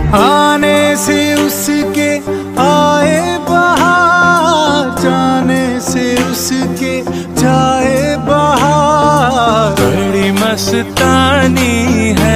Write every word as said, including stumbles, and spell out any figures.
आने से उसके आए बहार, जाने से उसके जाए बहार। बड़ी मस्तानी है